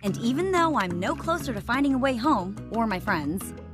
And even though I'm no closer to finding a way home or my friends,